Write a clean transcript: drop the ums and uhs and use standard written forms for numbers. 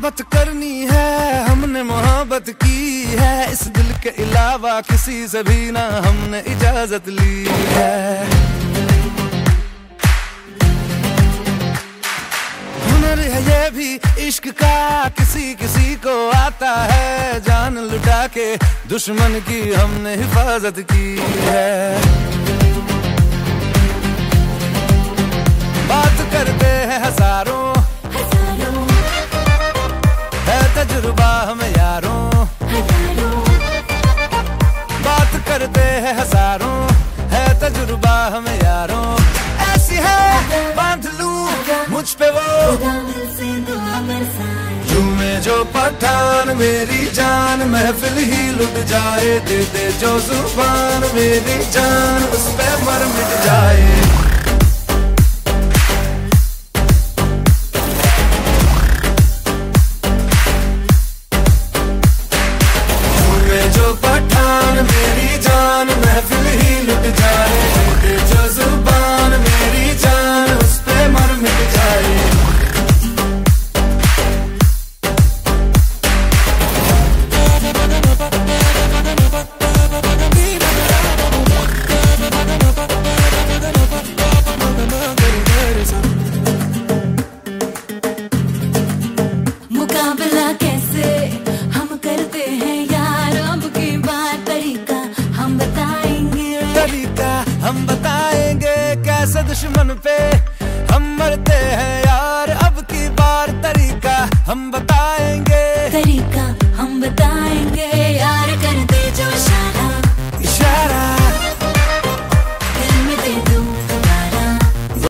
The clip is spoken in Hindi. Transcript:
मोहब्बत करनी है, हमने मोहब्बत की है, इस दिल के अलावा किसी से भी ना हमने इजाजत ली है। हुनर है ये भी इश्क का, किसी किसी को आता है, जान लुटा के दुश्मन की हमने हिफाजत की है। बात करते हैं हजारों, है तजुर्बा हमें यारों, बात करते हैं हजारों, है तजुर्बा हमें यारों। ऐसी है बांध लूं मुझ पे वो झूमे जो पठान मेरी जान, महफिल ही लुट जाए, दे दे जो जुबान मेरी जान, उस पे मर मिट जाए। जो पठान मेरी जान, महफिल ही लुट जाए, दे जो जुबान मेरी जान, उस पे मर मिट जाए। मुकाबला कैसे हम करते हैं यार, अब की बात तरीका हम बताएंगे, कैसे दुश्मन पे हम मरते हैं